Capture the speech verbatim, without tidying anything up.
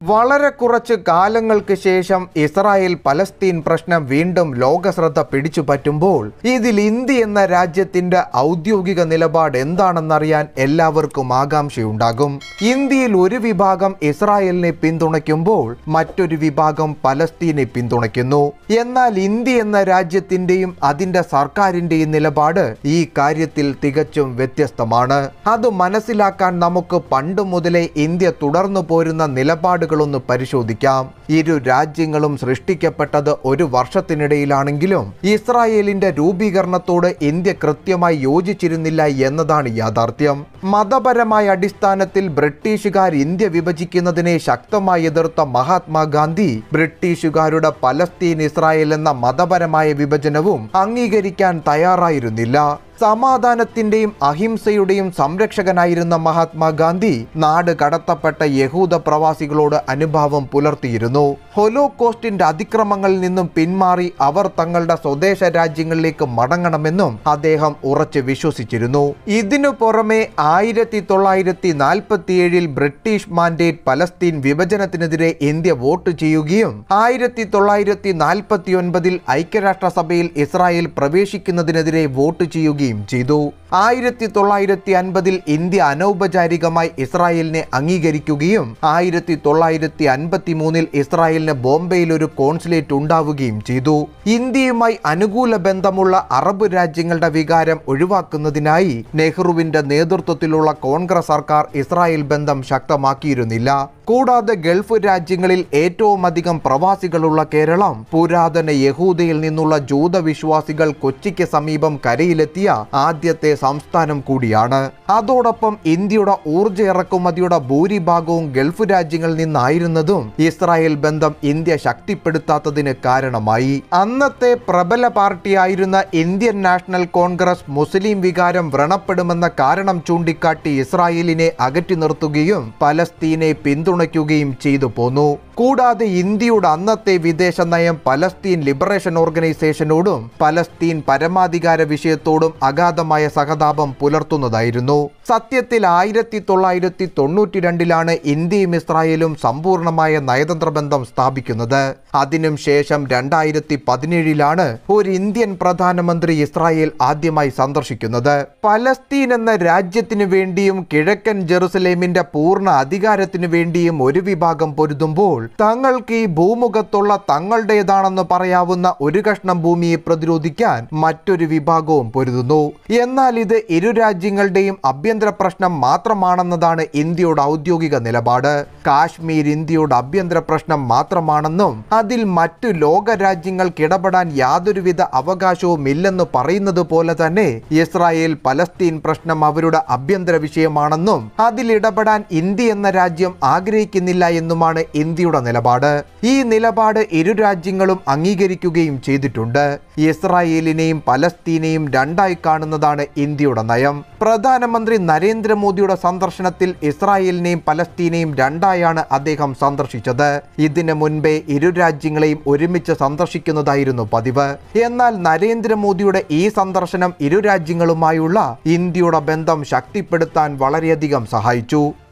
വളരെ കുറച്ച് കാലങ്ങൾക്ക് ശേഷം ഇസ്രായേൽ പലസ്തീൻ പ്രശ്നം വീണ്ടും ലോകശ്രദ്ധ പിടിച്ചുപറ്റുമ്പോൾ ഇതിൽ ഇന്ത്യ എന്ന രാജ്യത്തിന്റെ ഔദ്യോഗിക നിലപാട് എന്താണെന്നറിയാൻ എല്ലാവർക്കും ആകാംക്ഷയുണ്ടാകും. ഇന്ത്യയിൽ ഒരു വിഭാഗം ഇസ്രായേലിനെ പിന്തുണയ്ക്കുമ്പോൾ മറ്റൊരു വിഭാഗം പലസ്തീനെ പിന്തുണയ്ക്കുന്നു. എന്നാൽ ഇന്ത്യ എന്ന രാജ്യത്തിന്റെയും അതിന്റെ സർക്കാരിന്റെയും നിലപാട് ഈ കാര്യത്തിൽ തികച്ചും വ്യത്യസ്തമാണ്. അത് മനസ്സിലാക്കാൻ നമുക്ക് പണ്ട് മുതലേ ഇന്ത്യ തുടർന്നു പോരുന്ന നിലപാടുകൾ ഒന്ന് പരിശോധിക്കാം. ഇരു രാജ്യങ്ങളും സൃഷ്ടിക്കപ്പെട്ടത് ഒരു വർഷത്തിനിടയിലാണെങ്കിലും ഇസ്രായേലിന്റെ രൂപീകരണത്തോട് ഇന്ത്യ കൃത്യമായി യോജിച്ചിരുന്നില്ല എന്നതാണ് യാഥാർത്ഥ്യം. മതപരമായ അടിസ്ഥാനത്തിൽ ബ്രിട്ടീഷുകാർ ഇന്ത്യ വിഭജിക്കുന്നതിനെ ശക്തമായി എതിർത്ത മഹാത്മാഗാന്ധി ബ്രിട്ടീഷുകാരുടെ പലസ്തീൻ ഇസ്രായേൽ എന്ന മതപരമായ വിഭജനവും അംഗീകരിക്കാൻ തയ്യാറായിരുന്നില്ല. സമാധാനത്തിന്റെയും അഹിംസയുടെയും സംരക്ഷകനായിരുന്ന മഹാത്മാഗാന്ധി നാട് കടത്തപ്പെട്ട യഹൂദ പ്രവാസികളോട് അനുഭാവം പുലർത്തിയിരുന്നു. ഹോലോകോസ്റ്റിന്റെ അതിക്രമങ്ങളിൽ നിന്നും പിന്മാറി അവർ തങ്ങളുടെ സ്വദേശ രാജ്യങ്ങളിലേക്ക് മടങ്ങണമെന്നും അദ്ദേഹം ഉറച്ചു വിശ്വസിച്ചിരുന്നു. ഇതിനു പുറമെ ആയിരത്തി തൊള്ളായിരത്തി നാൽപ്പത്തി ഏഴിൽ ബ്രിട്ടീഷ് മാൻഡേറ്റ് പലസ്തീൻ വിഭജനത്തിനെതിരെ ഇന്ത്യ വോട്ട് ചെയ്യുകയും ആയിരത്തി തൊള്ളായിരത്തി നാൽപ്പത്തി ഒൻപതിൽ ഐക്യരാഷ്ട്രസഭയിൽ ഇസ്രായേൽ പ്രവേശിക്കുന്നതിനെതിരെ വോട്ട് ചെയ്യുകയും ചെയ്തു. ആയിരത്തി തൊള്ളായിരത്തി അൻപതിൽ ഇന്ത്യ അനൗപചാരികമായി ഇസ്രായേലിനെ അംഗീകരിക്കുകയും ആയിരത്തി തൊള്ളായിരത്തി അൻപത്തി മൂന്നിൽ ഇസ്രായേലിന് ബോംബെയിൽ ഒരു കോൺസുലേറ്റ് ഉണ്ടാവുകയും ചെയ്തു. ഇന്ത്യയുമായി അനുകൂല ബന്ധമുള്ള അറബ് രാജ്യങ്ങളുടെ വികാരം ഒഴിവാക്കുന്നതിനായി നെഹ്റുവിന്റെ നേതൃത്വത്തിലുള്ള കോൺഗ്രസ് സർക്കാർ ഇസ്രായേൽ ബന്ധം ശക്തമാക്കിയിരുന്നില്ല. കൂടാതെ ഗൾഫ് രാജ്യങ്ങളിൽ ഏറ്റവും അധികം പ്രവാസികളുള്ള കേരളം പുരാതന യഹൂദയിൽ നിന്നുള്ള ജൂത വിശ്വാസികൾ കൊച്ചിക്ക് സമീപം കരയിലെത്തിയ ആദ്യത്തെ സംസ്ഥാനം കൂടിയാണ്. അതോടൊപ്പം ഇന്ത്യയുടെ ഊർജ്ജ ഇറക്കുമതിയുടെ ഭൂരിഭാഗവും ഗൾഫ് രാജ്യങ്ങളിൽ നിന്നായിരുന്നതും ഇസ്രായേൽ ബന്ധം ഇന്ത്യ ശക്തിപ്പെടുത്താത്തതിന് കാരണമായി. അന്നത്തെ പ്രബല പാർട്ടിയായിരുന്ന ഇന്ത്യൻ നാഷണൽ കോൺഗ്രസ് മുസ്ലിം വികാരം വ്രണപ്പെടുമെന്ന കാരണം ചൂണ്ടിക്കാട്ടി ഇസ്രായേലിനെ അകറ്റി നിർത്തുകയും പലസ്തീനെ പിന്തുണയ്ക്കുകയും ചെയ്തു പോന്നു. കൂടാതെ ഇന്ത്യയുടെ അന്നത്തെ വിദേശ നയം പലസ്തീൻ ലിബറേഷൻ ഓർഗനൈസേഷനോടും പലസ്തീൻ പരമാധികാര വിഷയത്തോടും അഗാധമായ സഹതാപം പുലർത്തുന്നതായിരുന്നു. സത്യത്തിൽ ആയിരത്തി തൊള്ളായിരത്തി തൊണ്ണൂറ്റി രണ്ടിലാണ് ഇന്ത്യയും ഇസ്രായേലും സമ്പൂർണമായ നയതന്ത്ര ബന്ധം സ്ഥാപിക്കുന്നത്. അതിനും ശേഷം രണ്ടായിരത്തി പതിനേഴിലാണ് ഒരു ഇന്ത്യൻ പ്രധാനമന്ത്രി ഇസ്രായേൽ ആദ്യമായി സന്ദർശിക്കുന്നത്. പലസ്തീൻ എന്ന രാജ്യത്തിനു വേണ്ടിയും കിഴക്കൻ ജെറുസലേമിന്റെ പൂർണ്ണ അധികാരത്തിനു വേണ്ടിയും ഒരു വിഭാഗം പൊരുതുമ്പോൾ തങ്ങൾക്ക് ഈ ഭൂമുഖത്തുള്ള തങ്ങളുടേതാണെന്ന് പറയാവുന്ന ഒരു കഷ്ണം ഭൂമിയെ പ്രതിരോധിക്കാൻ മറ്റൊരു വിഭാഗവും പൊരുതുന്നു. എന്നാൽ ഇത് ഇരു രാജ്യങ്ങളുടെയും ആഭ്യന്തര പ്രശ്നം മാത്രമാണെന്നതാണ് ഇന്ത്യയുടെ ഔദ്യോഗിക നിലപാട്. കാശ്മീർ ഇന്ത്യയുടെ ആഭ്യന്തര പ്രശ്നം മാത്രമാണെന്നും അതിൽ മറ്റു ലോക രാജ്യങ്ങൾക്ക് ഇടപെടാൻ യാതൊരുവിധ അവകാശവും ഇല്ലെന്ന് പറയുന്നത് പോലെ തന്നെ ഇസ്രായേൽ പലസ്തീൻ പ്രശ്നം അവരുടെ ആഭ്യന്തര വിഷയമാണെന്നും അതിൽ ഇടപെടാൻ ഇന്ത്യ എന്ന രാജ്യം ആഗ്രഹിക്കുന്നില്ല എന്നുമാണ് ഇന്ത്യയുടെ നിലപാട്. ഈ നിലപാട് ഇരു രാജ്യങ്ങളും അംഗീകരിക്കുകയും ചെയ്തിട്ടുണ്ട്. ഇസ്രായേലിനെയും പലസ്തീനെയും രണ്ടായി കാണുന്നതാണ് ഇന്ത്യയുടെ നയം. പ്രധാനമന്ത്രി നരേന്ദ്രമോദിയുടെ സന്ദർശനത്തിൽ ഇസ്രായേലിനെയും പലസ്തീനെയും രണ്ടായാണ് അദ്ദേഹം സന്ദർശിച്ചത്. ഇതിനു മുൻപേ ഇരു രാജ്യങ്ങളെയും ഒരുമിച്ച് സന്ദർശിക്കുന്നതായിരുന്നു പതിവ്. എന്നാൽ നരേന്ദ്രമോദിയുടെ ഈ സന്ദർശനം ഇരു രാജ്യങ്ങളുമായുള്ള ഇന്ത്യയുടെ ബന്ധം ശക്തിപ്പെടുത്താൻ വളരെയധികം സഹായിച്ചു.